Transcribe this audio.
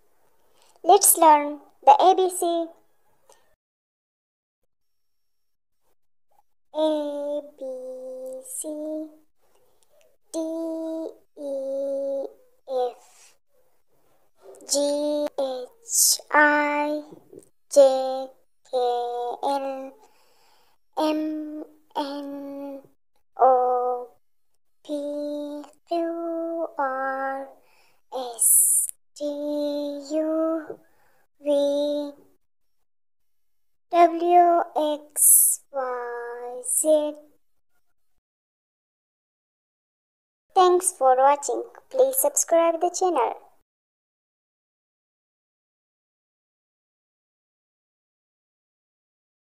Let's learn the ABC. A, B, C, D, E, F, G, H, I, J, K, L, M, N, O, P, Q, R, S, T, U, V, W, X, Y, Z. Thanks for watching. Please subscribe the channel.